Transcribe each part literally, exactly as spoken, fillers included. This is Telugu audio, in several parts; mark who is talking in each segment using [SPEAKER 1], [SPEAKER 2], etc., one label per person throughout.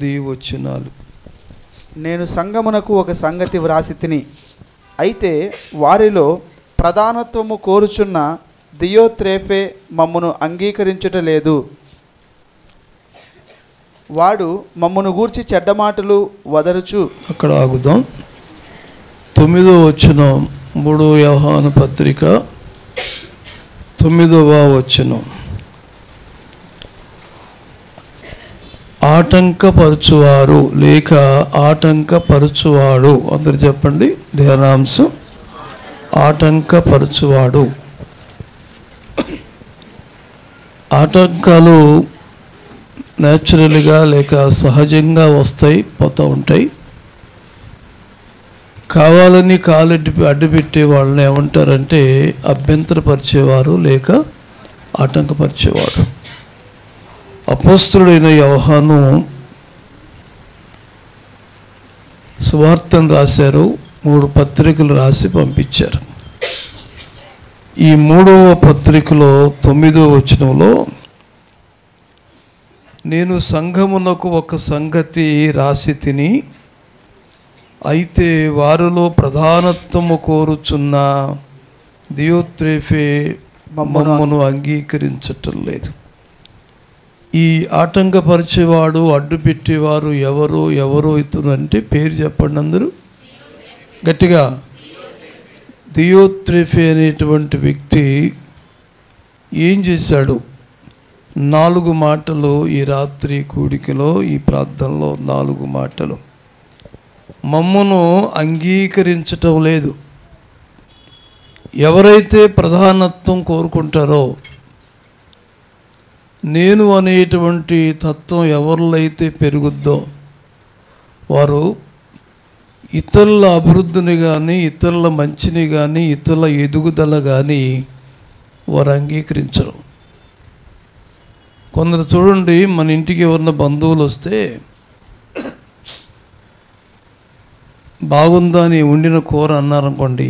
[SPEAKER 1] పది వచనాలు.
[SPEAKER 2] నేను సంగమునకు ఒక సంగతి వ్రాసి తిని, అయితే వారిలో ప్రధానత్వము కోరుచున్న దియోత్రేఫే మమ్మను అంగీకరించుటలేదు. వాడు మమ్మను గూర్చి చెడ్డ మాటలు వదరుచు.
[SPEAKER 1] అక్కడ ఆగుదాం. తొమ్మిదో వచనం, మూడో యోహాను పత్రిక తొమ్మిదవ వచనం. ఆటంకపరచువారు లేక ఆటంకపరచువాడు. అందరు చెప్పండి. ధ్యానాంశం ఆటంకపరచువాడు. ఆటంకాలు న్యాచురల్గా లేక సహజంగా వస్తాయి, పోతూ ఉంటాయి. కావాలని కాలడ్డి అడ్డుపెట్టే వాళ్ళని ఏమంటారంటే అభ్యంతరపరిచేవారు లేక ఆటంకపరిచేవాడు. అపోస్తలుడైన యోహాను సువార్తను రాశారు, మూడు పత్రికలు రాసి పంపించారు. ఈ మూడవ పత్రికలో తొమ్మిదవ వచనంలో, నేను సంఘమునకు ఒక సంగతి రాసి తిని, అయితే వారిలో ప్రధానత్వము కోరుచున్న దియోత్రేఫే మమ్మను అంగీకరించటం లేదు. ఈ ఆటంకపరిచేవాడు, అడ్డు పెట్టేవారు ఎవరు ఎవరు ఇతను అంటే పేరు చెప్పండి అందరూ గట్టిగా. దియోత్రేఫే అనేటువంటి వ్యక్తి ఏం చేశాడు? నాలుగు మాటలు ఈ రాత్రి కూడికలో, ఈ ప్రార్థనలో నాలుగు మాటలు. మమ్మను అంగీకరించటం లేదు. ఎవరైతే ప్రధానత్వం కోరుకుంటారో, నేను అనేటువంటి తత్వం ఎవరిలో అయితే పెరుగుద్దో వారు ఇతరుల అభివృద్ధిని కానీ, ఇతరుల మంచిని కానీ, ఇతరుల ఎదుగుదల కానీ వారు అంగీకరించరు. కొందరు చూడండి, మన ఇంటికి ఎవరన్నా బంధువులు వస్తే బాగుందా అని వండిన కూర అన్నారనుకోండి,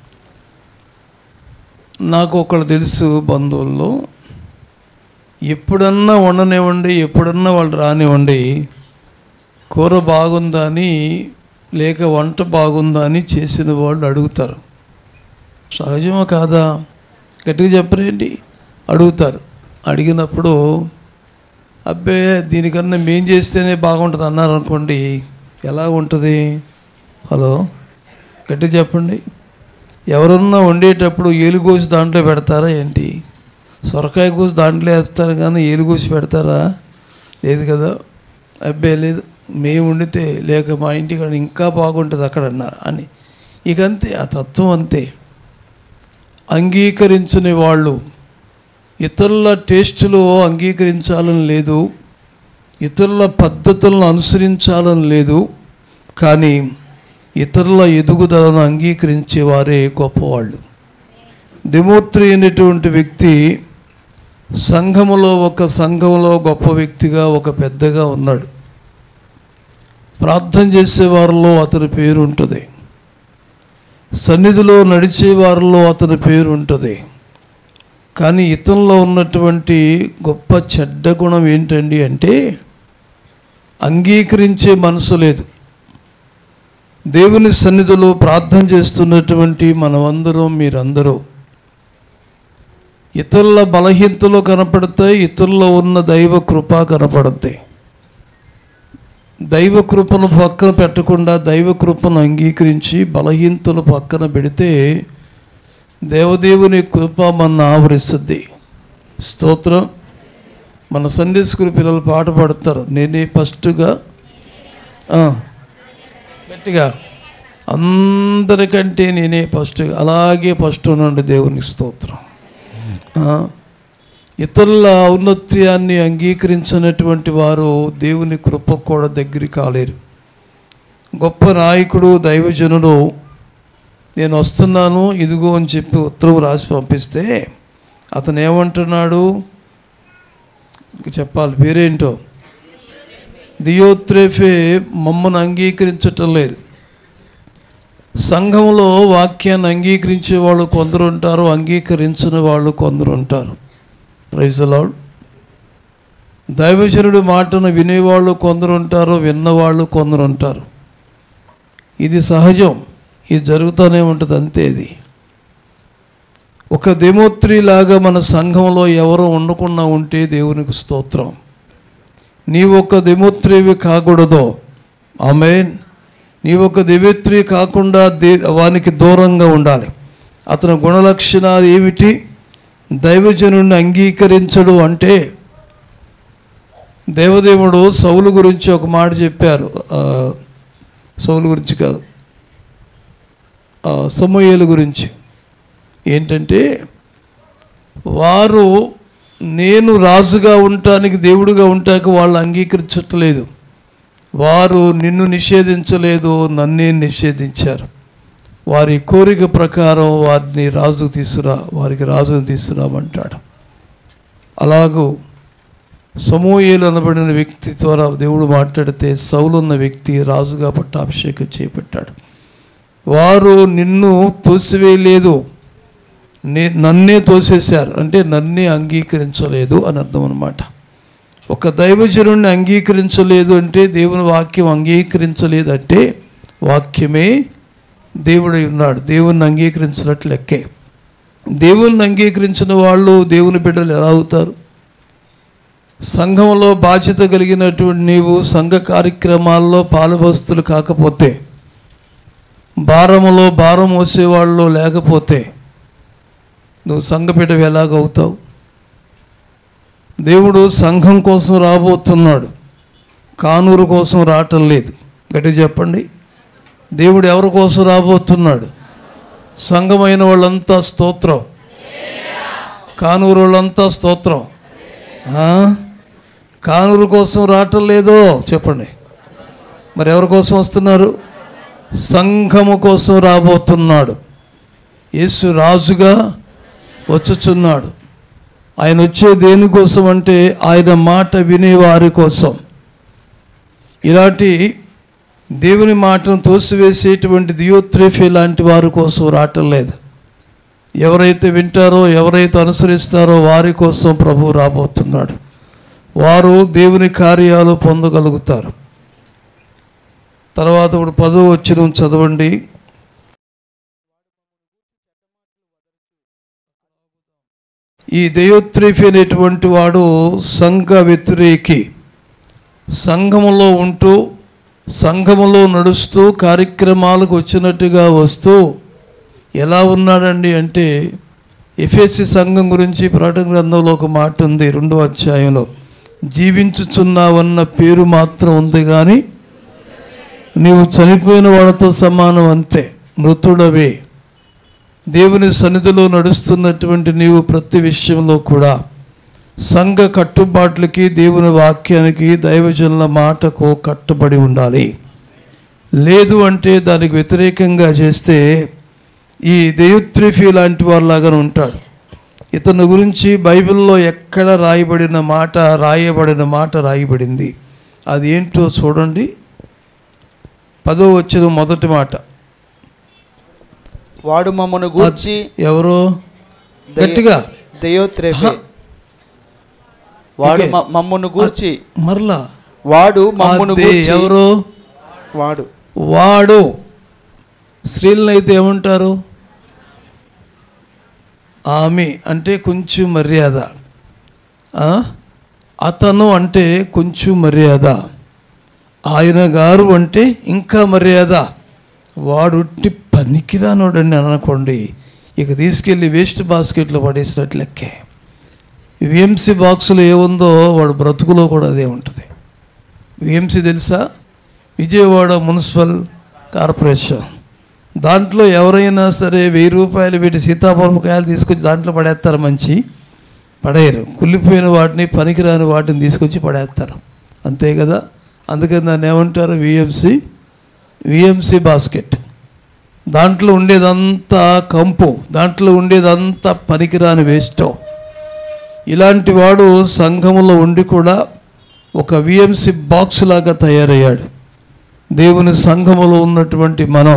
[SPEAKER 1] నాకు ఒకళ్ళు తెలుసు బంధువుల్లో, ఎప్పుడన్నా వండనివ్వండి, ఎప్పుడన్నా వాళ్ళు రానివ్వండి, కూర బాగుందా అని లేక వంట బాగుందా అని చేసిన వాళ్ళు అడుగుతారు. సహజమా కాదా? గట్టిగా చెప్పరేంటి? అడుగుతారు. అడిగినప్పుడు అబ్బే దీనికన్నా మేం చేస్తేనే బాగుంటుంది అన్నారనుకోండి, ఎలా ఉంటుంది? హలో, గట్టిగా చెప్పండి. ఎవరన్నా వండేటప్పుడు ఏలుగోసి దాంట్లో పెడతారా ఏంటి? సొరకాయ కోసి దాంట్లో వేస్తారు కానీ ఏలుగోసి పెడతారా? లేదు కదా. అబ్బే లేదు, మేము వండితే లేక మా ఇంటికి ఇంకా బాగుంటుంది అక్కడ అన్నారు అని. ఇక అంతే, ఆ తత్వం అంతే. అంగీకరించని వాళ్ళు ఇతరుల టేస్టులో అంగీకరించాలని లేదు, ఇతరుల పద్ధతులను అనుసరించాలని లేదు, కానీ ఇతరుల ఎదుగుదలను అంగీకరించేవారే గొప్పవాళ్ళు. దెమోత్రి అనేటువంటి వ్యక్తి సంఘములో ఒక సంఘంలో గొప్ప వ్యక్తిగా, ఒక పెద్దగా ఉన్నాడు. ప్రార్థన చేసే వారిలో అతని పేరు ఉంటుంది, సన్నిధిలో నడిచే వారిలో అతని పేరు ఉంటుంది. కానీ ఇతనిలో ఉన్నటువంటి గొప్ప చెడ్డ గుణం ఏంటండి అంటే అంగీకరించే మనసు లేదు. దేవుని సన్నిధిలో ప్రార్థన చేస్తున్నటువంటి మనమందరం, మీరందరూ ఇతరుల బలహీనతలు కనపడతాయి, ఇతరుల్లో ఉన్న దైవ కృప కనపడతాయి. దైవ కృపను పక్కన పెట్టకుండా దైవ కృపను అంగీకరించి బలహీనతలు పక్కన పెడితే దేవదేవుని కృప మన ఆవరిస్తుంది. స్తోత్రం. మన సండే స్కూల్ పిల్లలు పాట పాడతారు, నేనే ఫస్ట్గా, గట్టిగా, అందరికంటే నేనే ఫస్ట్. అలాగే ఫస్ట్ ఉండండి. దేవునికి స్తోత్రం. ఇతరుల ఔన్నత్యాన్ని అంగీకరించినటువంటి వారు దేవుని కృప కూడా దగ్గర కాలేరు. గొప్ప నాయకుడు, దైవజనుడు నేను వస్తున్నాను ఇదిగో అని చెప్పి ఉత్తరం రాసి పంపిస్తే అతను ఏమంటున్నాడు చెప్పాలి, పేరేంటో? దియోత్రేఫే మమ్మను అంగీకరించటం లేదు. సంఘంలో వాక్యాన్ని అంగీకరించే వాళ్ళు కొందరు ఉంటారు, అంగీకరించిన వాళ్ళు కొందరు ఉంటారు. Praise the Lord. దైవజనుడి మాటను వినేవాళ్ళు కొందరు ఉంటారు, విన్నవాళ్ళు కొందరు ఉంటారు. ఇది సహజం, ఇది జరుగుతూనే ఉంటుంది, అంతే. ఇది ఒక దేమోత్రి లాగా మన సంఘంలో ఎవరు ఉండకుండా ఉంటే దేవునికి స్తోత్రం. నీవు ఒక దేమోత్రివి కాకూడదు. ఆమేన్. నీవు ఒక దేవోత్రి కాకుండా దే వానికి దూరంగా ఉండాలి. అతని గుణలక్షణాలు ఏమిటి? దైవజనుడిని అంగీకరించడు అంటే, దేవదేవుడు సౌలు గురించి ఒక మాట చెప్పారు. సౌలు గురించి కాదు, సమూయేలు గురించి. ఏంటంటే, వారు నేను రాజుగా ఉండటానికి, దేవుడిగా ఉండటానికి వాళ్ళు అంగీకరించట్లేదు. వారు నిన్ను నిషేధించలేదు, నన్నే నిషేధించారు. వారి కోరిక ప్రకారం వారిని రాజు తీసుకురా, వారికి రాజును తీసుకురామంటాడు. అలాగూ సమూయేలు అనబడిన వ్యక్తి ద్వారా దేవుడు మాట్లాడితే సౌలు ఉన్న వ్యక్తి రాజుగా పట్టాభిషేకం చేపట్టాడు. వారు నిన్ను తోసివేయలేదు, నే నన్నే తోసేశారు అంటే నన్నే అంగీకరించలేదు అని అర్థం అన్నమాట. ఒక దైవజనుడిని అంగీకరించలేదు అంటే, దేవుని వాక్యం అంగీకరించలేదు అంటే, వాక్యమే దేవుడై ఉన్నాడు. దేవుణ్ణి అంగీకరించినట్లు లెక్కే. దేవుణ్ణి అంగీకరించిన వాళ్ళు దేవుని బిడ్డలు ఎలా అవుతారు? సంఘంలో బాధ్యత కలిగినటువంటి నీవు సంఘ కార్యక్రమాల్లో పాలుభస్తులు కాకపోతే, భారములో భారం మోసేవాళ్ళు లేకపోతే నువ్వు సంఘ బిడ్డవి ఎలాగవుతావు? దేవుడు సంఘం కోసం రాబోతున్నాడు, కానూరు కోసం రావటం లేదు. గట్టిగా చెప్పండి. దేవుడు ఎవరి కోసం రాబోతున్నాడు? సంఘమైన వాళ్ళంతా స్తోత్రం, కానూరు వాళ్ళంతా స్తోత్రం. కానూరు కోసం రావటం లేదో చెప్పండి. మరి ఎవరి కోసం వస్తున్నారు? సంఘము కోసం రాబోతున్నాడు. యేసు రాజుగా వచ్చుచున్నాడు. ఆయన వచ్చే దేనికోసం అంటే, ఆయన మాట వినేవారి కోసం. ఇలాంటి దేవుని మాటను తోసివేసేటువంటి దియోత్రేఫీ లాంటి వారి కోసం రావటం లేదు. ఎవరైతే వింటారో, ఎవరైతే అనుసరిస్తారో వారి కోసం ప్రభువు రాబోతున్నాడు. వారు దేవుని కార్యాలు పొందగలుగుతారు. తర్వాత ఇప్పుడు పదో వచనం చదవండి. ఈ దయోత్రేఫీ అనేటువంటి వాడు సంఘ వ్యతిరేకి. సంఘములో ఉంటూ, సంఘములో నడుస్తూ, కార్యక్రమాలకు వచ్చినట్టుగా వస్తూ ఎలా ఉన్నాడండి అంటే, ఎఫెసీ సంఘం గురించి ప్రకటన గ్రంథంలో ఒక మాట ఉంది, రెండో అధ్యాయంలో. జీవించుచున్నావన్న పేరు మాత్రం ఉంది కానీ నీవు చనిపోయిన వాళ్ళతో సమానం, అంతే, మృతుడవే. దేవుని సన్నిధిలో నడుస్తున్నటువంటి నీవు ప్రతి విషయంలో కూడా సంఘ కట్టుబాట్లకి, దేవుని వాక్యానికి, దైవజనుల మాటకు కట్టుబడి ఉండాలి. లేదు అంటే దానికి వ్యతిరేకంగా చేస్తే ఈ దయోత్రేఫీ లాంటి వారిలాగానే ఉంటాడు. ఇతని గురించి బైబిల్లో ఎక్కడ రాయబడిన మాట, రాయబడిన మాట రాయబడింది. అది ఏంటో చూడండి. పదో వచ్చిన మొదటి మాట.
[SPEAKER 2] వాడు మమ్మను గూర్చి.
[SPEAKER 1] ఎవరు? గట్టిగా.
[SPEAKER 2] దయోత్రేఫీ. వాడు మమ్మను గూర్చి.
[SPEAKER 1] మరలా
[SPEAKER 2] వాడు మమ్మను గూర్చి.
[SPEAKER 1] ఎవరు?
[SPEAKER 2] వాడు.
[SPEAKER 1] వాడు స్త్రీలను అయితే ఏమంటారు? ఆమె అంటే కొంచెం మర్యాద. అతను అంటే కొంచెం మర్యాద. ఆయన గారు అంటే ఇంకా మర్యాద. వాడు పనికిరానోడండి అనుకోండి, ఇక తీసుకెళ్ళి వేస్ట్ బాస్కెట్లో పడేసినట్లు లెక్కే. విఎంసీ బాక్సులో ఏముందో వాడు బ్రతుకులో కూడా అదే ఉంటుంది. విఎంసీ తెలుసా? Vijayawada municipal corporation. దాంట్లో ఎవరైనా సరే వెయ్యి రూపాయలు పెట్టి సీతాఫలకాయలు తీసుకొచ్చి దాంట్లో పడేస్తారు. మంచి పడేయరు. కుళ్ళిపోయిన వాటిని, పనికిరాని వాటిని తీసుకొచ్చి పడేస్తారు, అంతే కదా. అందుకని దాన్ని ఏమంటారు? VMC VMC basket. దాంట్లో ఉండేదంతా కంపు, దాంట్లో ఉండేదంతా పనికిరాని వేస్ట్. ఇలాంటి వాడు సంఘములో ఉండి కూడా ఒక విఎంసీ బాక్స్ లాగా తయారయ్యాడు. దేవుని సంఘములో ఉన్నటువంటి మనం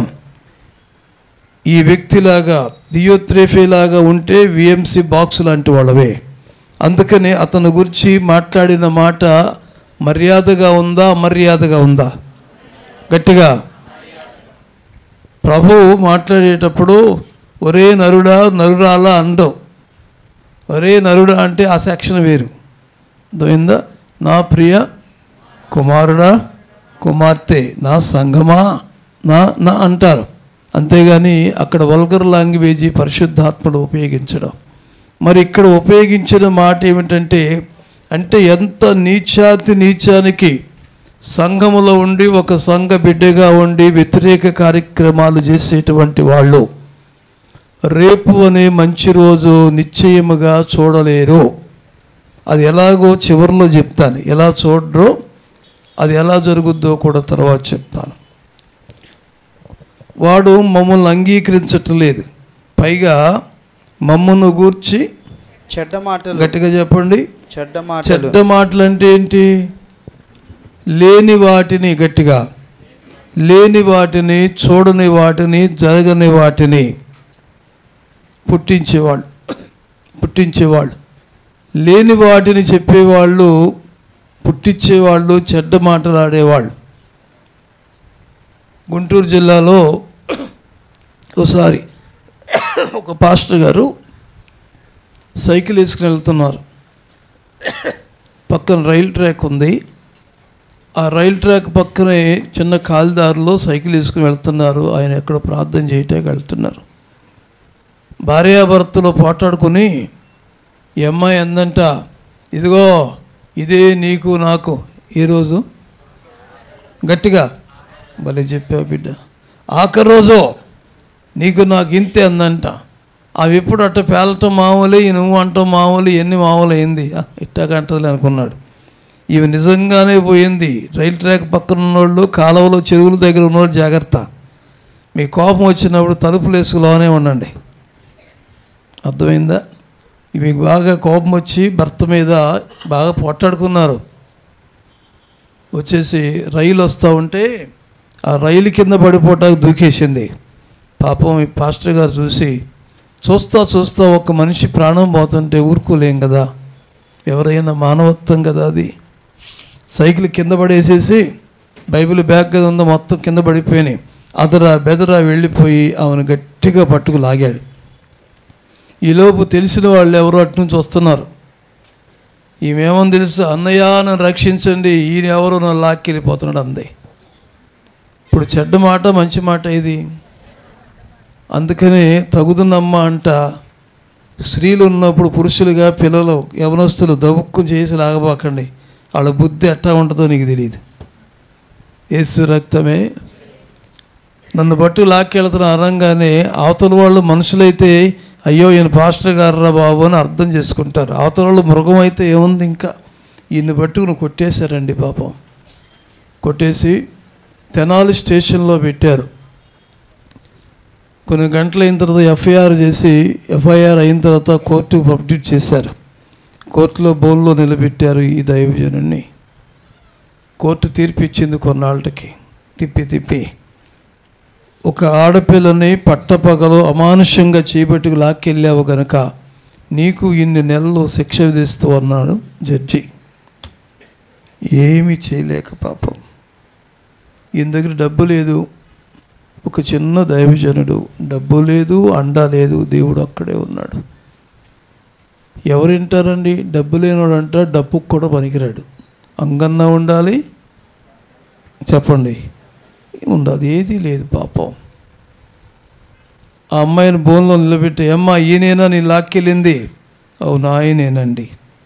[SPEAKER 1] ఈ వ్యక్తిలాగా, దియోత్రేఫీ లాగా ఉంటే విఎంసీ బాక్స్ లాంటి వాళ్ళవే. అందుకని అతని గురించి మాట్లాడిన మాట మర్యాదగా ఉందా, అమర్యాదగా ఉందా? గట్టిగా. ప్రభు మాట్లాడేటప్పుడు ఒరే నరుడా, నరురాలా అండవు. ఒరే నరుడా అంటే ఆ సెక్షన్ వేరు. అర్థమైందా? నా ప్రియ కుమారుడా, కుమార్తె, నా సంఘమా, నా నా అంటారు. అంతేగాని అక్కడ వల్గర్ లాంగ్వేజీ పరిశుద్ధాత్మడు ఉపయోగించడం. మరి ఇక్కడ ఉపయోగించిన మాట ఏమిటంటే, అంటే ఎంత నీచాతి నీచానికి సంఘములో ఉండి ఒక సంఘ బిడ్డగా ఉండి వ్యతిరేక కార్యక్రమాలు చేసేటువంటి వాళ్ళు రేపు అనే మంచి రోజు నిశ్చయముగా చూడలేరు. అది ఎలాగో చివరిలో చెప్తాను. ఎలా చూడరో, అది ఎలా జరుగుద్దో కూడా తర్వాత చెప్తాను. వాడు మమ్మల్ని అంగీకరించట్లేదు, పైగా మమ్మల్ని గూర్చి
[SPEAKER 2] చెడ్డ మాటలు,
[SPEAKER 1] గట్టిగా చెప్పండి,
[SPEAKER 2] చెడ్డ మాటలు.
[SPEAKER 1] చెడ్డ మాటలు అంటే ఏంటి? లేని వాటిని, గట్టిగా, లేని వాటిని, చూడని వాటిని, జరగని వాటిని పుట్టించేవాళ్ళు పుట్టించేవాళ్ళు లేని వాటిని చెప్పేవాళ్ళు, పుట్టించేవాళ్ళు, చెడ్డ మాటలు ఆడేవాళ్ళు. గుంటూరు జిల్లాలో ఒకసారి ఒక పాస్టర్ గారు సైకిల్ వేసుకుని వెళ్తున్నారు. పక్కన రైల్ ట్రాక్ ఉంది. ఆ రైల్ ట్రాక్ పక్కనే చిన్న కాలిదారిలో సైకిల్ వేసుకుని వెళ్తున్నారు. ఆయన ఎక్కడ ప్రార్థన చేయటానికి వెళ్తున్నారు. భార్యాభర్తలు పోటాడుకుని ఈ అమ్మాయి అందంట, ఇదిగో ఇదే నీకు నాకు ఈరోజు, గట్టిగా భలే చెప్పావు బిడ్డ, ఆఖరి రోజు నీకు నాకు ఇంతే అందంట. అవి ఎప్పుడు అట్ట పేలటం మామూలు, ఈ నువ్వు అంటాం మామూలు, ఎన్ని మామూలు అయింది ఇట్టాగంటది అనుకున్నాడు. ఇవి నిజంగానే పోయింది. రైల్ ట్రాక్ పక్కన ఉన్నోళ్ళు, కాలువలో చెరువుల దగ్గర ఉన్నోళ్ళు జాగ్రత్త. మీ కోపం వచ్చినప్పుడు తలుపులు వేసుకులోనే ఉండండి. అర్థమైందా? మీకు బాగా కోపం వచ్చి భర్త మీద బాగా పొట్టాడుకున్నారు. వచ్చేసి రైలు వస్తూ ఉంటే ఆ రైలు కింద పడిపోవటానికి దూకేసింది. పాపం ఈ పాస్టర్ గారు చూసి, చూస్తా చూస్తా ఒక మనిషి ప్రాణం పోతుంటే ఊరుకోలేం కదా, ఎవరైనా మానవత్వం కదా అది. సైకిల్ కింద పడేసేసి బైబిల్ బ్యాగ్ కదా ఉందో మొత్తం కింద పడిపోయినాయి. అదరా బెదరా వెళ్ళిపోయి ఆమెను గట్టిగా పట్టుకు లాగాడు. ఈలోపు తెలిసిన వాళ్ళు ఎవరో అటు నుంచి వస్తున్నారు. ఈమెమని తెలుసు, అన్నయ్య నన్ను రక్షించండి, ఈయన ఎవరో నన్ను లాక్కెళ్ళిపోతున్నాడు అంది. ఇప్పుడు చెడ్డ మాట మంచి మాట ఇది. అందుకనే తగుదునమ్మ అంట, స్త్రీలు ఉన్నప్పుడు పురుషులుగా పిల్లలు యవనస్తులు దవుక్కు చేసి లాగబాకండి, వాళ్ళ బుద్ధి ఎట్టా ఉంటుందో నీకు తెలియదు. యేసు రక్తమే నన్ను బట్టి లాక్కెళ్తున్న అనగానే అవతల వాళ్ళు మనుషులైతే అయ్యో ఈయన పాస్టర్ గారురా బాబు అని అర్థం చేసుకుంటారు. అవతల వాళ్ళు మృగం అయితే ఏముంది, ఇంకా ఈయన్ని పట్టుకుని కొట్టేశారండి పాపం. కొట్టేసి తెనాలి స్టేషన్లో పెట్టారు. కొన్ని గంటలు అయిన తర్వాత ఎఫ్ఐఆర్ చేసి ఎఫ్ఐఆర్ అయిన తర్వాత కోర్టుకు పబ్లిట్ చేశారు. కోర్టులో బోన్లో నిలబెట్టారు ఈ దైవజనుడిని. కోర్టు తీర్పు ఇచ్చింది కొన్నాళ్ళకి. తిప్పి తిప్పి ఒక ఆడపిల్లని పట్టపగలు అమానుషంగా చేపట్టుకు లాక్కెళ్ళావు గనక నీకు ఇన్ని నెలలు శిక్ష విధిస్తూ అన్నాడు జడ్జి. ఏమీ చేయలేక పాపం, ఈయన దగ్గర డబ్బు లేదు, ఒక చిన్న దైవజనుడు, డబ్బు లేదు, అండా లేదు, దేవుడు అక్కడే ఉన్నాడు. ఎవరు వింటారండి? డబ్బు లేనివాడంట డబ్బుకు కూడా పనికిరాడు. అంగన్నా ఉండాలి, చెప్పండి, ఉండాలి, ఏదీ లేదు పాపం. ఆ అమ్మాయిని బోన్లో నిలబెట్టి, అమ్మ ఈయనేనా నీ లాక్కెళ్ళింది? అవును ఆయనేనండి.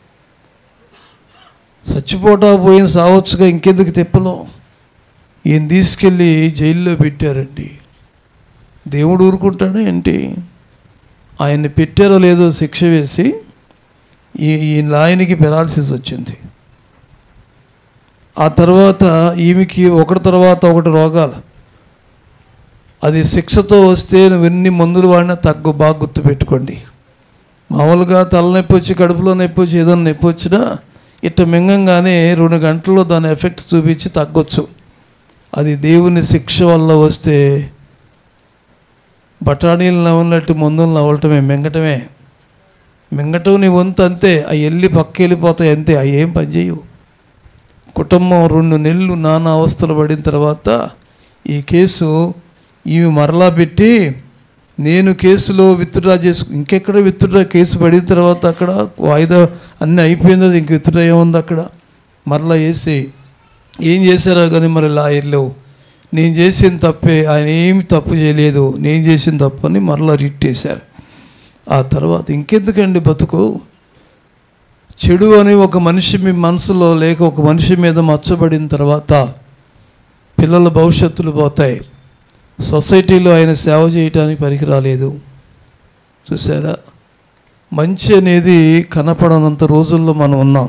[SPEAKER 1] చచ్చిపోటా పోయిన సావచ్చుగా, ఇంకెందుకు తిప్పలో. ఈయన తీసుకెళ్ళి జైల్లో పెట్టారండి. దేవుడు ఊరుకుంటాడా ఏంటి? ఆయన్ని పెట్టారో లేదో శిక్ష వేసి ఈ ఈ లాయనికి పెరాలసిస్ వచ్చింది. ఆ తర్వాత ఈమెకి ఒకటి తర్వాత ఒకటి రోగాలు. అది శిక్షతో వస్తే నువ్వు ఎన్ని మందులు వాడినా తగ్గు, బాగా గుర్తుపెట్టుకోండి. మామూలుగా తలనొప్పి వచ్చి కడుపులో నొప్పి వచ్చి ఏదైనా నొప్పి వచ్చినా ఇట్ట మింగంగానే రెండు గంటల్లో దాని ఎఫెక్ట్ చూపించి తగ్గొచ్చు. అది దేవుని శిక్ష వల్ల వస్తే బఠానీలు నవ్వులట్టు మందులు నవ్వటమే, మింగటమే. మింగటం నీ వంతు అంతే, అవి వెళ్ళి పక్క వెళ్ళిపోతాయి అంతే, అవి ఏం పని చేయవు. కుటుంబం రెండు నెలలు నానా అవస్థలు పడిన తర్వాత ఈ కేసు ఈమె మరలా పెట్టి నేను కేసులో విత్డ్రా చేసుకు ఇంకెక్కడ విత్డ్రా కేసు పడిన తర్వాత అక్కడ వాయిదా అన్నీ అయిపోయింది, అది ఇంక విత్డ్రా ఏముంది అక్కడ మరలా వేసి ఏం చేశారో కానీ మరి లాయర్లు నేను చేసిన తప్పే, ఆయన ఏమి తప్పు చేయలేదు, నేను చేసిన తప్పు అని మరలా రిట్ చేశారు. ఆ తర్వాత ఇంకెందుకండి బతుకు? చెడు అని ఒక మనిషి మీ మనసులో లేక ఒక మనిషి మీద మచ్చబడిన తర్వాత పిల్లల భవిష్యత్తులు పోతాయి. సొసైటీలో ఆయన సేవ చేయటానికి పనికి రాలేదు. చూసారా, మంచి అనేది కనపడనంత రోజుల్లో మనం ఉన్నాం.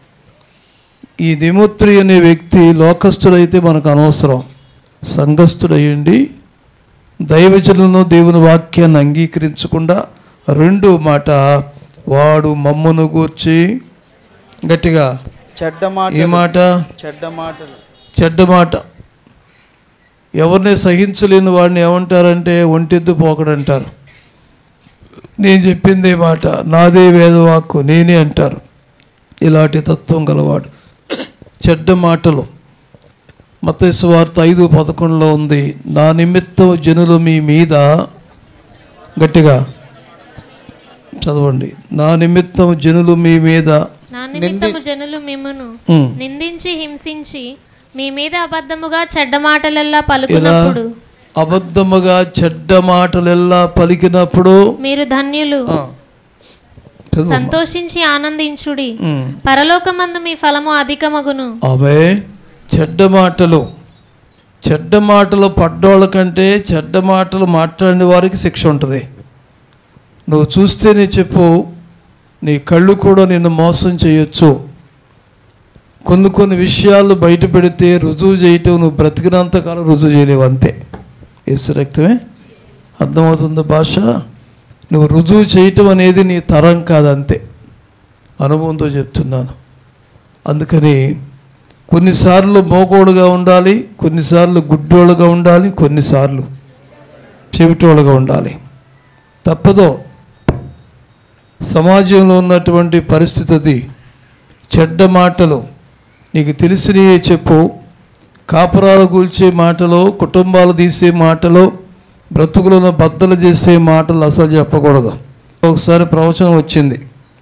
[SPEAKER 1] ఈ దిమోత్రి అనే వ్యక్తి లోకస్తుడైతే మనకు అనవసరం, సంఘస్థుడయ్యండి దైవజనులను దేవుని వాక్యాన్ని అంగీకరించకుండా రెండో మాట వాడు మమ్మను గూర్చి గట్టిగా
[SPEAKER 2] చెడ్డ మాట,
[SPEAKER 1] ఏ మాట?
[SPEAKER 2] చెడ్డ మాటలు,
[SPEAKER 1] చెడ్డ మాట. ఎవరిని సహించలేని వాడిని ఏమంటారంటే ఒంటెద్దు పోకడంటారు. నేను చెప్పిందే మాట, నాదే వేదవాక్కు, నేనే అంటారు. ఇలాంటి తత్వం గలవాడు. చెడ్డ మాటలు మత్తయి సువార్త ఐదు పదకొండులో ఉంది, నా నిమిత్తం జనులు మీ మీద గట్టిగా చదవండి, నా నిమిత్తం జనులు మీ మీద
[SPEAKER 3] నా నిమిత్తము జనులు మిమ్మును నిందించి హింసించి మీ మీద అబద్ధముగా చెడ్డ మాటలెల్లా పలుకున్నప్పుడు
[SPEAKER 1] అబద్ధముగా చెడ్డ మాటలెల్లా పలికినప్పుడు
[SPEAKER 3] మీరు ధన్యులు, సంతోషించి ఆనందించుడి, పరలోకమందు మీ ఫలము అధికమగును.
[SPEAKER 1] అవే చెడ్డ మాటలు. చెడ్డ మాటలు పడ్డోళ్ళ కంటే చెడ్డ మాటలు మాట్లాడిన వారికి శిక్ష ఉంటుంది. నువ్వు చూస్తేనే చెప్పు, నీ కళ్ళు కూడా నిన్ను మోసం చేయొచ్చు. కొన్ని కొన్ని విషయాలు బయట పెడితే రుజువు చేయటం నువ్వు బ్రతికినంతకాలం రుజువు చేయలేవు, అంతే. యేసు రక్తమే. అర్థమవుతుందా భాష? నువ్వు రుజువు చేయటం అనేది నీ తరం కాదు, అంతే. అనుభవంతో చెప్తున్నాను. అందుకని కొన్నిసార్లు మోకోడుగా ఉండాలి, కొన్నిసార్లు గుడ్డోళ్ళుగా ఉండాలి, కొన్నిసార్లు చెవిటోళ్ళుగా ఉండాలి. తప్పదో. సమాజంలో ఉన్నటువంటి పరిస్థితి అది. చెడ్డ మాటలు నీకు తెలిసినయే చెప్పు. కాపురాలు కూల్చే మాటలు, కుటుంబాలు తీసే మాటలు, బ్రతుకులను బద్దలు చేసే మాటలు అసలు చెప్పకూడదు. ఒకసారి ప్రవచనం వచ్చింది,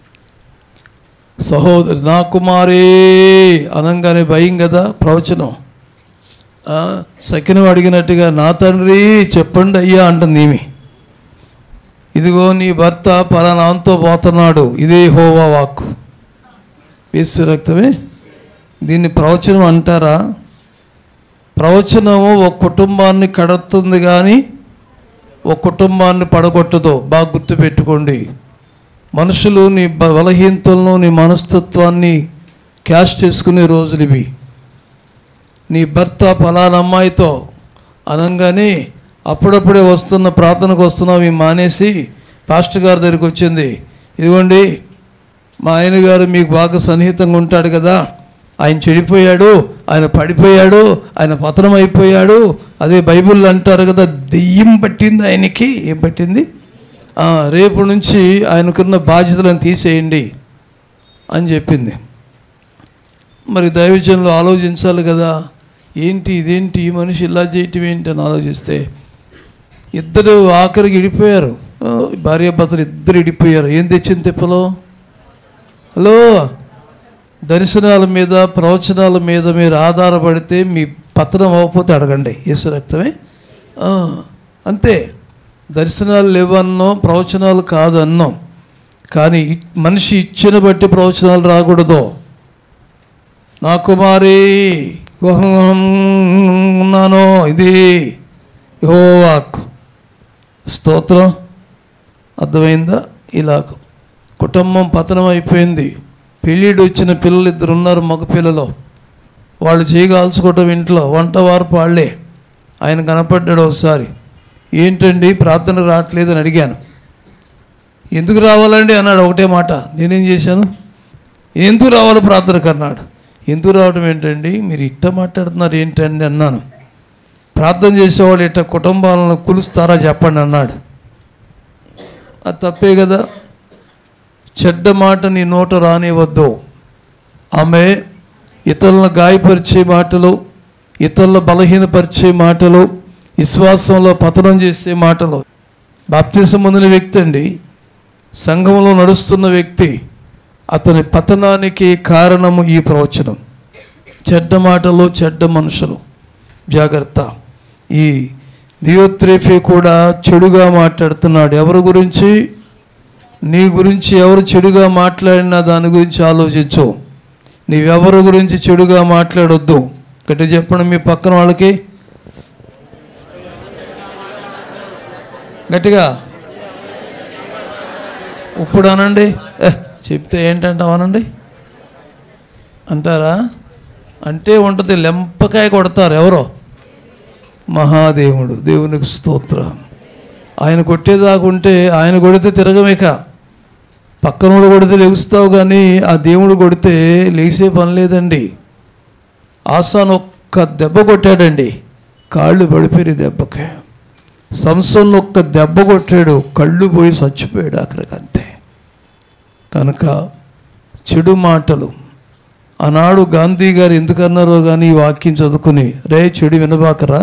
[SPEAKER 1] సహోదరి నా కుమారే అనంగానే భయం కదా ప్రవచనం. సకినం అడిగినట్టుగా నా తండ్రి చెప్పండి అయ్యా అంటుంది ఈమె. ఇదిగో నీ భర్త పలానాంతో పోతున్నాడు, ఇదే యెహోవా వాక్కు. యేసు రక్తమే. దీన్ని ప్రవచనం అంటారా? ప్రవచనము ఒక కుటుంబాన్ని కడుతుంది కానీ ఒక కుటుంబాన్ని పడగొట్టదు. బాగా గుర్తుపెట్టుకోండి. మనుషులు నీ బలహీనతలను, నీ మనస్తత్వాన్ని క్యాష్ చేసుకునే రోజులు ఇవి. నీ భర్త పలానా అమ్మాయితో అనగానే అప్పుడప్పుడే వస్తున్న ప్రార్థనకు వస్తున్నావు ఈ మానేసి పాస్టర్ గారి దగ్గరికి వచ్చింది, ఇదిగోండి మా ఆయన గారు మీకు బాగా సన్నిహితంగా ఉంటాడు కదా, ఆయన చెడిపోయాడు, ఆయన పడిపోయాడు, ఆయన పతనం అయిపోయాడు, అదే బైబిల్ అంటారు కదా, దెయ్యం పట్టింది ఆయనకి. ఏం పట్టింది? రేపు నుంచి ఆయనకున్న బాధ్యతలను తీసేయండి అని చెప్పింది. మరి దైవజనులు ఆలోచించాలి కదా, ఏంటి ఇదేంటి ఈ మనిషి ఇలా చేయటం ఏంటి అని ఆలోచిస్తే ఇద్దరు ఆఖరికి ఇడిపోయారు. భార్యాభర్తలు ఇద్దరు ఇడిపోయారు. ఏం తెచ్చింది తిప్పలో? హలో, దర్శనాల మీద ప్రవచనాల మీద మీరు ఆధారపడితే మీ పతనం అవ్వకపోతే అడగండి. యేసు రక్తమే. అంతే. దర్శనాలు లేవన్నో ప్రవచనాలు కాదు అన్నాం, కానీ మనిషి ఇచ్చిన బట్టి ప్రవచనాలు రాకూడదు. నా కుమారి ఉన్నాను, ఇది యెహోవా స్తోత్రం. అర్థమైందా? ఇలా కుటుంబం పతనం అయిపోయింది. పెళ్ళిడు వచ్చిన పిల్లలు ఇద్దరు ఉన్నారు, మగ పిల్లలు. వాళ్ళు చేయగాల్చుకోవటం ఇంట్లో, వంట వార్పు వాళ్ళే. ఆయన కనపడ్డాడు ఒకసారి. ఏంటండి ప్రార్థన రావట్లేదని అడిగాను. ఎందుకు రావాలండి అన్నాడు. ఒకటే మాట. నేనేం చేశాను? ఎందుకు రావాలి ప్రార్థనకు అన్నాడు. ఎందుకు రావడం ఏంటండి, మీరు ఇట్ట మాట్లాడుతున్నారు ఏంటండి అన్నాను. ప్రార్థన చేసేవాళ్ళు ఇట్ట కుటుంబాలను కులుస్తారా చెప్పండి అన్నాడు. అది తప్పే కదా. చెడ్డ మాట నీ నోట రానివద్దు. ఆమె ఇతరులను గాయపరిచే మాటలు, ఇతరుల బలహీనపరిచే మాటలు, విశ్వాసంలో పతనం చేసే మాటలు. బాప్తిసం పొందిన వ్యక్తి అండి, సంఘంలో నడుస్తున్న వ్యక్తి, అతని పతనానికి కారణము ఈ ప్రవచనం. చెడ్డ మాటలు, చెడ్డ మనుషులు, జాగ్రత్త. ఈ దియోత్రేఫే కూడా చెడుగా మాట్లాడుతున్నాడు. ఎవరి గురించి? నీ గురించి ఎవరు చెడుగా మాట్లాడినా దాని గురించి ఆలోచించు. నీవెవరి గురించి చెడుగా మాట్లాడొద్దు. గట్టి చెప్పండి మీ పక్కన వాళ్ళకి గట్టిగా. ఇప్పుడు అనండి. చెప్తే ఏంటంటావు అనండి అంటారా? అంటే ఉంటుంది, లెంపకాయ కొడతారు. ఎవరో మహాదేవుడు. దేవునికి స్తోత్రం. ఆయన కొట్టేదాకుంటే ఆయన కొడితే తిరగమేక, పక్కనోడు కొడితే లెగుస్తావు, కానీ ఆ దేవుడు కొడితే లేచే పని లేదండి. ఆసాన్ ఒక్క దెబ్బ కొట్టాడండి, కాళ్ళు పడిపోయి దెబ్బకే. సంసోన్ ఒక్క దెబ్బ కొట్టాడు, కళ్ళు పోయి చచ్చిపోయాడు అక్కడికి, అంతే. కనుక చెడు మాటలు ఆనాడు గాంధీ గారు ఎందుకన్నారో కానీ ఈ వాక్యం చదువుకుని, రే చెడు వినబాకరా,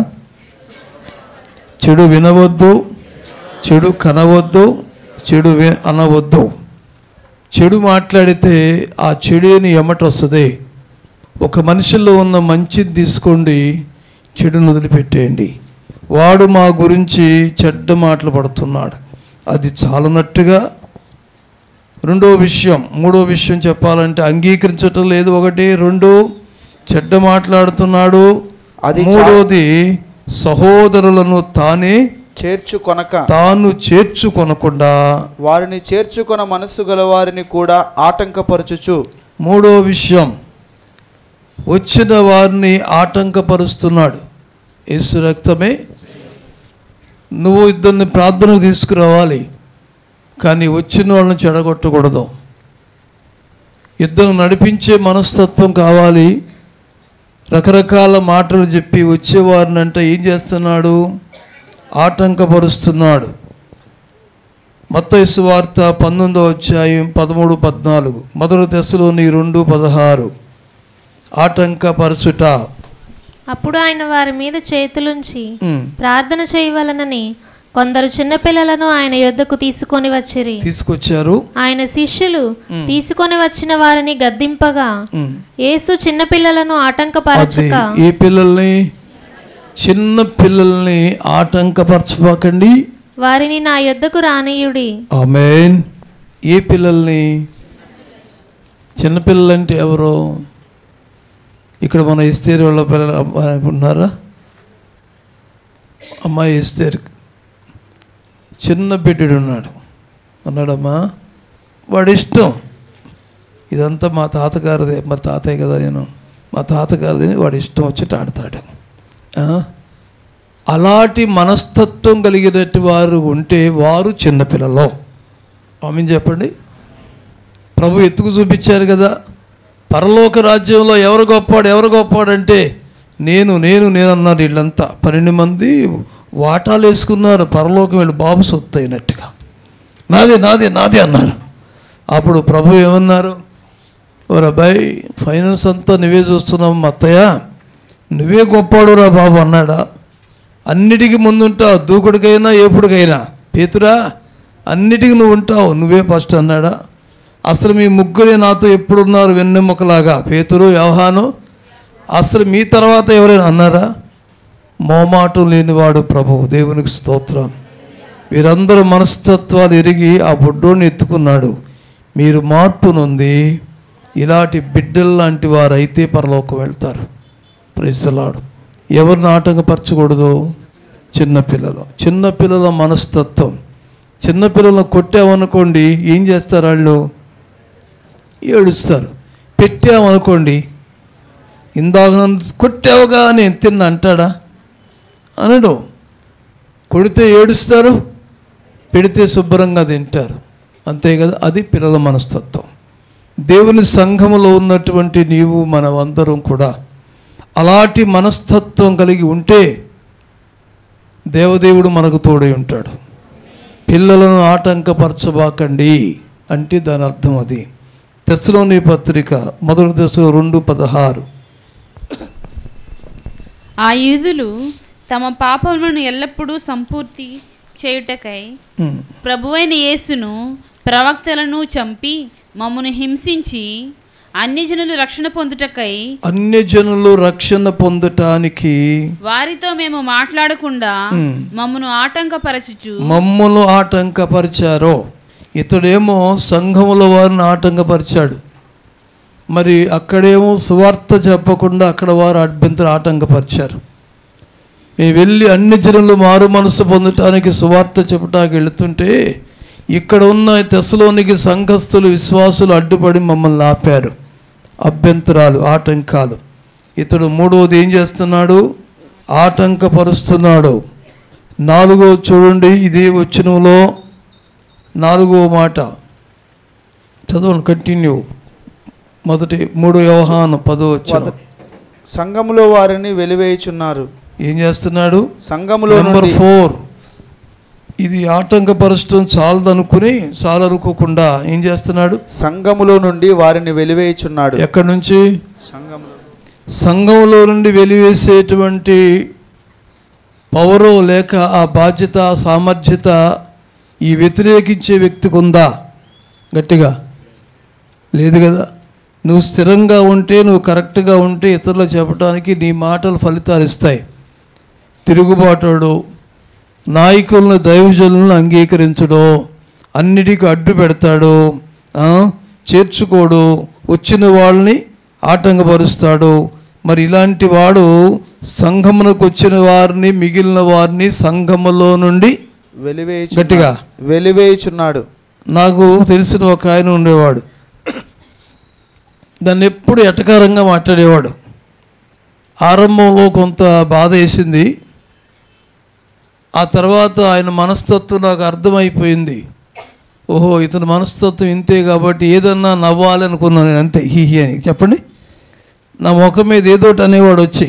[SPEAKER 1] చెడు వినవద్దు, చెడు కనవద్దు, చెడు వి అనవద్దు. చెడు మాట్లాడితే ఆ చెడుని ఎమ్మట వస్తుంది. ఒక మనిషిలో ఉన్న మంచిని తీసుకోండి, చెడును వదిలిపెట్టేయండి. వాడు మా గురించి చెడ్డ మాటలు పడుతున్నాడు, అది చాలన్నట్టుగా. రెండో విషయం, మూడో విషయం చెప్పాలంటే అంగీకరించటం లేదు. ఒకటి, రెండు, చెడ్డ మాట్లాడుతున్నాడు. అది మూడోది, సహోదరులను తానే
[SPEAKER 2] చేర్చుకొనక
[SPEAKER 1] తాను చేర్చుకొనకుండా
[SPEAKER 2] వారిని చేర్చుకొన మనస్సు గల వారిని కూడా ఆటంకపరచుచు.
[SPEAKER 1] మూడో విషయం, వచ్చిన వారిని ఆటంకపరుస్తున్నాడు. యేసు రక్తమే. నువ్వు ఇద్దరిని ప్రార్థనకు తీసుకురావాలి, కానీ వచ్చిన వాళ్ళని చెడగొట్టకూడదు. ఇద్దరు నడిపించే మనస్తత్వం కావాలి. రకరకాల మాటలు చెప్పి వచ్చేవారిని అంటే ఏం చేస్తున్నాడు? ఆటంకపరుస్తున్నాడు. మత్తయి సువార్త పంతొమ్మిదో అధ్యాయం పదమూడు పద్నాలుగు, మొదటి దశలోని రెండు పదహారు. ఆటంకపరచుట.
[SPEAKER 3] అప్పుడు ఆయన వారి మీద చేతులుంచి ప్రార్థన చేయవలనని కొందరు చిన్నపిల్లలను ఆయన యొద్దకు తీసుకొని వచ్చిరి.
[SPEAKER 1] తీసుకొచ్చారు.
[SPEAKER 3] ఆయన శిష్యులు తీసుకొని వచ్చిన వారిని గద్దింపగా యేసు చిన్న పిల్లలను ఆటంకపరచక.
[SPEAKER 1] ఏ పిల్లల్ని? చిన్న పిల్లల్ని ఆటంకపరచబాకండి,
[SPEAKER 3] వారిని నా యొద్దకు రానియుడి.
[SPEAKER 1] ఆమేన్. ఏ పిల్లల్ని? చిన్నపిల్లలంటే ఎవరు? ఇక్కడ మన ఎస్తేరు వాళ్ళ పిల్లలు అనుకుంటున్నారా? అమ్మాయి ఎస్తేరు చిన్న బిడ్డడు ఉన్నాడు అన్నాడమ్మా, వాడి ఇష్టం, ఇదంతా మా తాతగారిదే, మా తాతయ్య కదా నేను, మా తాతగారిదని వాడి ఇష్టం వచ్చి ఆడతాడు. అలాంటి మనస్తత్వం కలిగినట్టు వారు ఉంటే వారు చిన్నపిల్లలు. ఆమె చెప్పండి. ప్రభు ఎత్తుకు చూపించారు కదా, పరలోక రాజ్యంలో ఎవరు గొప్పవాడు, ఎవరు గొప్పవాడంటే నేను నేను నేను అన్నారు. వీళ్ళంతా పన్నెండు మంది వాటాలు వేసుకున్నారు, పరలోకం వీళ్ళు బాబు సొత్తు అయినట్టుగా. నాదే నాదే నాదే అన్నారు. అప్పుడు ప్రభు ఏమన్నారు? ఓ అబ్బాయి, ఫైనాన్స్ అంతా నువ్వే చూస్తున్నావు, మా అత్తయ్య నువ్వే గొప్పవాడు రా బాబు అన్నాడా? అన్నిటికీ ముందుంటావు, దూకుడికైనా ఏపుడికైనా. పేతురా, అన్నిటికీ నువ్వు ఉంటావు, నువ్వే ఫస్ట్ అన్నాడా? అసలు మీ ముగ్గురే నాతో ఎప్పుడున్నారు వెన్నెముకలాగా, పేతురు, యోహాను. అసలు మీ తర్వాత ఎవరైనా అన్నారా? మోమాటం లేనివాడు ప్రభువు. దేవునికి స్తోత్రం. వీరందరూ మనస్తత్వాలు ఎరిగి ఆ బుడ్డోని ఎత్తుకున్నాడు. మీరు మార్పు నొంది ఇలాంటి బిడ్డలు లాంటి వారు అయితే పరలోకం వెళ్తారు. Praise the Lord. ఎవరిని ఆటంకపరచకూడదు? చిన్నపిల్లలు. చిన్నపిల్లల మనస్తత్వం. చిన్నపిల్లలను కొట్టామనుకోండి ఏం చేస్తారు? వాళ్ళు ఏడుస్తారు. పెట్టామనుకోండి, ఇందాక నన్ను కొట్టావుగా నేను తిన్నా అంటాడా? అనడు. కొడితే ఏడుస్తారు, పెడితే శుభ్రంగా తింటారు, అంతే కదా. అది పిల్లల మనస్తత్వం. దేవుని సంఘములో ఉన్నటువంటి నీవు మనమందరం కూడా అలాంటి మనస్తత్వం కలిగి ఉంటే దేవదేవుడు మనకు తోడై ఉంటాడు. పిల్లలను ఆటంకపరచబాకండి. అంటే దాని అర్థం అది. తెస్సలోని పత్రిక మొదటి దశలో రెండు పదహారు.
[SPEAKER 4] ఆ యూదులు తమ పాపములను ఎల్లప్పుడూ సంపూర్తి చేయుటకై ప్రభువైన యేసును ప్రవక్తలను చంపి మమ్మను హింసించి అన్యజనులు రక్షణ పొందుటకై
[SPEAKER 1] అన్యజనులు రక్షణ పొందటానికి
[SPEAKER 4] వారితో మేము మాట్లాడకుండా మమ్మను ఆటంకపరచుచు
[SPEAKER 1] మమ్మను ఆటంకపరిచారో. ఇతడేమో సంఘముల వారిని ఆటంకపరిచాడు, మరి అక్కడేమో సువార్త చెప్పకుండా అక్కడ వారు అభ్యంతరం ఆటంకపరిచారు. మేము వెళ్ళి అన్ని జనులు మారు మనసు పొందటానికి సువార్త చెప్పటానికి వెళుతుంటే ఇక్కడ ఉన్న తెస్సలోనికి సంఘస్థులు విశ్వాసులు అడ్డుపడి మమ్మల్ని ఆపారు. అభ్యంతరాలు, ఆటంకాలు. ఇతడు మూడవది ఏం చేస్తున్నాడు? ఆటంకపరుస్తున్నాడు. నాలుగో చూడండి, ఇదే వచనంలో నాలుగో మాట చదవండి, కంటిన్యూ. మొదటి మూడు యోహాను పదో వచనం.
[SPEAKER 2] సంఘములో వారిని వెలివేయుచున్నారు.
[SPEAKER 1] ఏం చేస్తున్నాడు?
[SPEAKER 2] సంఘములో
[SPEAKER 1] నెంబర్ ఫోర్, ఇది ఆటంకపరచడం చాలదనుకుని చాలనుకోకుండా ఏం చేస్తున్నాడు?
[SPEAKER 2] సంఘములో నుండి వారిని వెలివేయుచున్నాడు.
[SPEAKER 1] ఎక్కడి నుంచి?
[SPEAKER 2] సంఘములో
[SPEAKER 1] సంఘంలో నుండి వెలివేసేటువంటి పవరో లేక ఆ బాధ్యత సామర్థ్యత ఈ వ్యతిరేకించే వ్యక్తికి ఉందా? గట్టిగా లేదు కదా. నువ్వు స్థిరంగా ఉంటే, నువ్వు కరెక్ట్గా ఉంటే ఇతరులకు చెప్పడానికి నీ మాటలు ఫలితాలు ఇస్తాయి. తిరుగుబాటుడు, నాయకులను దైవజనులను అంగీకరించడు, అన్నిటికీ అడ్డు పెడతాడు, చేర్చుకోడు, వచ్చిన వాళ్ళని ఆటంకపరుస్తాడు. మరి ఇలాంటి వాడు సంఘమునకు వచ్చిన వారిని, మిగిలిన వారిని సంఘములో నుండి
[SPEAKER 2] వెలివేయు
[SPEAKER 1] గట్టిగా
[SPEAKER 2] వెలివేయుచున్నాడు.
[SPEAKER 1] నాకు తెలిసిన ఒక ఆయన ఉండేవాడు, దాన్ని ఎప్పుడు ఎటకారంగా మాట్లాడేవాడు. ఆరంభంలో కొంత బాధ వేసింది, ఆ తర్వాత ఆయన మనస్తత్వం నాకు అర్థమైపోయింది. ఓహో, ఇతని మనస్తత్వం ఇంతే కాబట్టి ఏదన్నా నవ్వాలి అనుకున్నాను నేను, అంతే, హీహీ అని. చెప్పండి, నా ముఖం మీద ఏదోటి అనేవాడు వచ్చి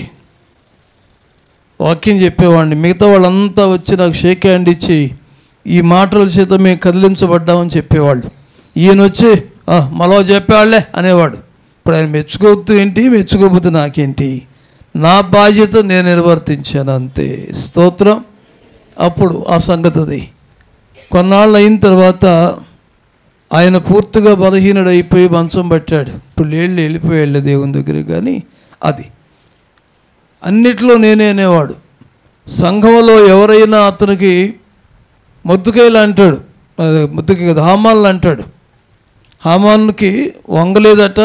[SPEAKER 1] వాక్యం చెప్పేవాడిని. మిగతా వాళ్ళంతా వచ్చి నాకు షేక్ హ్యాండ్ ఇచ్చి ఈ మాటల చేత మేము కదిలించబడ్డామని చెప్పేవాళ్ళు. ఈయన వచ్చి మళ్ళా చెప్పేవాళ్లే అనేవాడు. ఇప్పుడు ఆయన మెచ్చుకోవద్దు ఏంటి, మెచ్చుకోకపోతే నాకేంటి, నా బాధ్యత నేను నిర్వర్తించాను అంతే. స్తోత్రం. అప్పుడు ఆ సంగతి అది. కొన్నాళ్ళు అయిన తర్వాత ఆయన పూర్తిగా బలహీనుడైపోయి మంచం పట్టాడు. ఇప్పుడు లేళ్ళు వెళ్ళిపోయాడు దేవుని దగ్గర. కానీ అది అన్నిట్లో నేనే అనేవాడు. సంఘంలో ఎవరైనా అతనికి మొద్దుకాయలు అంటాడు, ముద్దుకి కదా హామాన్లు అంటాడు. హామాన్కి వంగలేదట,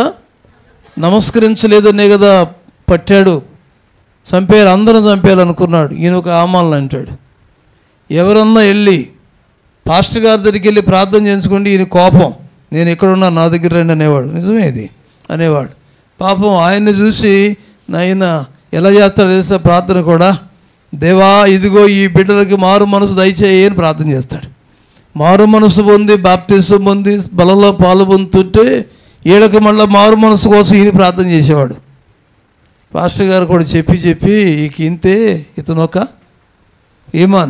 [SPEAKER 1] నమస్కరించలేదనే కదా పట్టాడు, చంపేయాలి, అందరం చంపేయాలనుకున్నాడు. ఈయన ఒక హామాన్లు అంటాడు. ఎవరన్నా వెళ్ళి పాస్టర్ గారి దగ్గరికి వెళ్ళి ప్రార్థన చేయించుకోండి, ఈయన కోపం, నేను ఎక్కడున్నా నా దగ్గర రండి అనేవాడు. నిజమే ఇది అనేవాడు. పాపం ఆయన్ని చూసి నాయన ఎలా చేస్తాడు తెలుసా ప్రార్థన కూడా, దేవా ఇదిగో ఈ బిడ్డలకి మారు మనసు దయచేయి అని ప్రార్థన చేస్తాడు. మారు మనసు పొంది బాప్తిసం పొంది బలలో పాలు పొందుతుంటే ఈడకి మళ్ళీ మారు మనసు కోసం ఈయన ప్రార్థన చేసేవాడు. పాస్టర్ గారు కూడా చెప్పి చెప్పి ఇక ఇంతే, ఇతను ఒక ఈమాన్,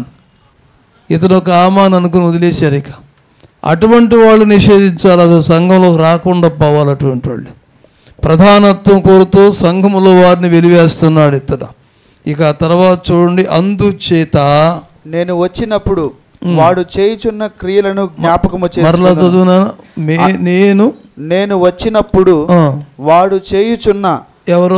[SPEAKER 1] ఇతను ఒక ఆమాన్ అనుకుని వదిలేశారు. ఇక అటువంటి వాళ్ళు నిషేధించాలి, అది సంఘంలోకి రాకుండా పోవాలి. అటువంటి వాళ్ళు ప్రధానత్వం కోరుతూ సంఘములో వారిని వెలివేస్తున్నాడు ఇతడు. ఇక తర్వాత చూడండి, అందుచేత
[SPEAKER 2] నేను వచ్చినప్పుడు వాడు చేయుచున్న క్రియలను జ్ఞాపకము
[SPEAKER 1] మరలా చదువునా. నేను
[SPEAKER 2] నేను వచ్చినప్పుడు వాడు చేయుచున్న
[SPEAKER 1] ఎవరో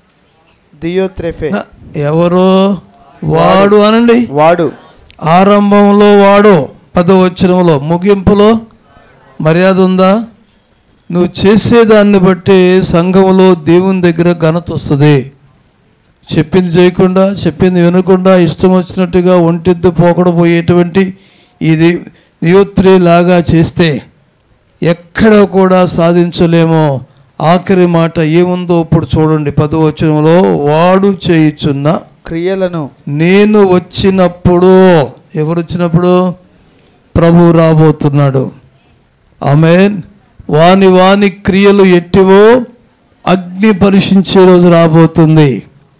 [SPEAKER 2] దియోత్రెఫే
[SPEAKER 1] ఎవరో వాడు అనండి.
[SPEAKER 2] వాడు
[SPEAKER 1] ఆరంభంలో వాడు, పదవచనంలో, ముగింపులో మర్యాద ఉందా? నువ్వు చేసేదాన్ని బట్టి సంఘంలో దేవుని దగ్గర ఘనత వస్తుంది. చెప్పింది చేయకుండా, చెప్పింది వినకుండా, ఇష్టం వచ్చినట్టుగా ఒంటిద్దు పోకడ పోయేటువంటి ఇది నియోత్రి లాగా చేస్తే ఎక్కడ కూడా సాధించలేమో. ఆఖరి మాట ఏముందో ఇప్పుడు చూడండి, పదవచనంలో, వాడు చేయుచున్న
[SPEAKER 2] క్రియలను
[SPEAKER 1] నేను వచ్చినప్పుడు. ఎవరు వచ్చినప్పుడు? ప్రభు రాబోతున్నాడు. ఆమేన్. వాని వాని క్రియలు ఎట్టివో అగ్ని పరీక్షించే రోజు రాబోతుంది.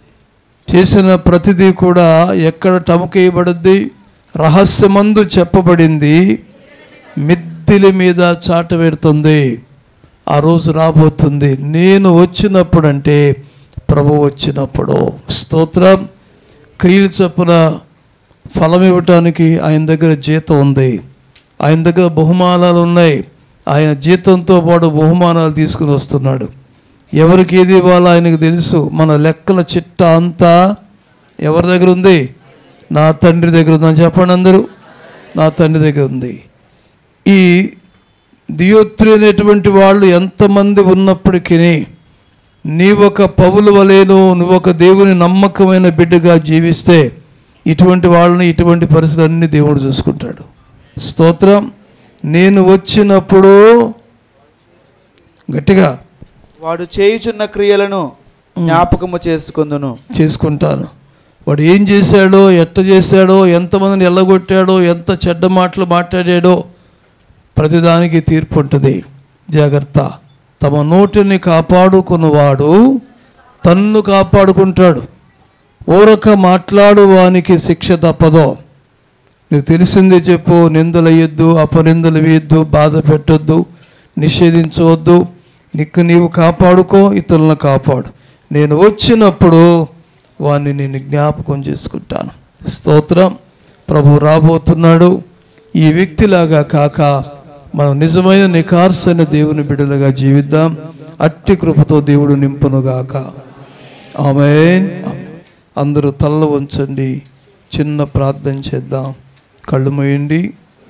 [SPEAKER 1] చేసిన ప్రతిదీ కూడా ఎక్కడ టముకేయబడింది? రహస్యమందు చెప్పబడింది, మిద్ద మిద్దిలి మీద చాట పెడుతుంది. ఆ రోజు రాబోతుంది. నేను వచ్చినప్పుడు అంటే ప్రభు వచ్చినప్పుడు. స్తోత్రం. క్రియలు చొప్పున ఫలం ఇవ్వటానికి ఆయన దగ్గర జీతం ఉంది. ఆయన దగ్గర బహుమానాలు ఉన్నాయి. ఆయన జీతంతో పాటు బహుమానాలు తీసుకుని వస్తున్నాడు. ఎవరికి ఏది ఇవ్వాలో ఆయనకు తెలుసు. మన లెక్కల చిట్ట అంతా ఎవరి దగ్గర ఉంది? నా తండ్రి దగ్గర ఉందని చెప్పండి అందరూ. నా తండ్రి దగ్గర ఉంది. ఈ దియోత్రి అనేటువంటి వాళ్ళు ఎంతమంది ఉన్నప్పటికీ నీవొక పౌలు వలెను, నువ్వొక దేవుని నమ్మకమైన బిడ్డగా జీవిస్తే ఇటువంటి వాళ్ళని, ఇటువంటి పరిస్థితులన్నీ దేవుడు చూసుకుంటాడు. స్తోత్రం. నేను వచ్చినప్పుడు గట్టిగా
[SPEAKER 2] వాడు చేయుచున్న క్రియలను జ్ఞాపకము చేసుకుందును
[SPEAKER 1] చేసుకుంటాను. వాడు ఏం చేశాడో, ఎట్ట చేశాడో, ఎంతమందిని ఎల్లగొట్టాడో, ఎంత చెడ్డ మాటలు మాట్లాడాడో ప్రతిదానికి తీర్పు ఉంటుంది. జాగ్రత్త. తమ నోటిని కాపాడుకున్నవాడు తన్ను కాపాడుకుంటాడు. ఊరక మాట్లాడు వానికి శిక్ష తప్పదో. నీకు తెలిసిందే చెప్పు. నిందలు వేయొద్దు, అపనిందలు వేయొద్దు, బాధ పెట్టొద్దు, నిషేధించవద్దు. నీకు నీవు కాపాడుకో, ఇతరులను కాపాడు. నేను వచ్చినప్పుడు వాడిని నేను జ్ఞాపకం చేసుకుంటాను. స్తోత్రం. ప్రభు రాబోతున్నాడు. ఈ వ్యక్తిలాగా కాక మనం నిజమైన నికార్సైన దేవుని బిడ్డలుగా జీవిద్దాం. అట్టి కృపతో దేవుడు నింపునుగాక. ఆమేన్. అందరూ తల్ల వంచండి. చిన్న ప్రార్థన చేద్దాం. కళ్ళు మూయండి.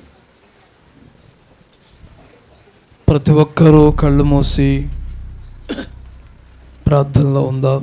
[SPEAKER 1] ప్రతి ఒక్కరూ కళ్ళు మూసి ప్రార్థనలో ఉందాం.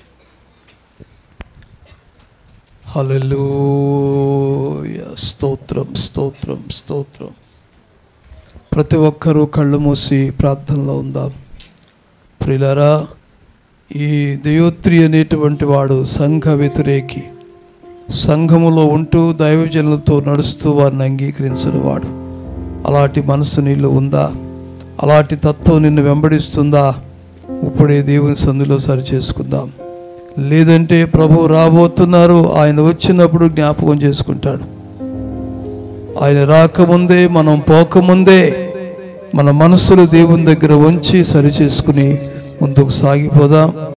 [SPEAKER 1] హల్లెలూయా. స్తోత్రం, స్తోత్రం, స్తోత్రం. ప్రతి ఒక్కరూ కళ్ళు మూసి ప్రార్థనలో ఉందాం. ప్రియులారా, ఈ దియోత్రి అనేటువంటి వాడు సంఘ వ్యతిరేకి. సంఘములో ఉంటూ దైవజనులతో నడుస్తూ వారిని అంగీకరించిన వాడు. అలాంటి మనసు నీళ్ళు ఉందా? అలాంటి తత్వం నిన్ను వెంబడిస్తుందా? ఇప్పుడే దేవుని సందులో సరి చేసుకుందాం. లేదంటే ప్రభు రాబోతున్నారు. ఆయన వచ్చినప్పుడు జ్ఞాపకం చేసుకుంటాడు. ఆయన రాకముందే, మనం పోకముందే మన మనసులు దేవుని దగ్గర ఉంచి సరి చేసుకుని ముందుకు సాగిపోదాం.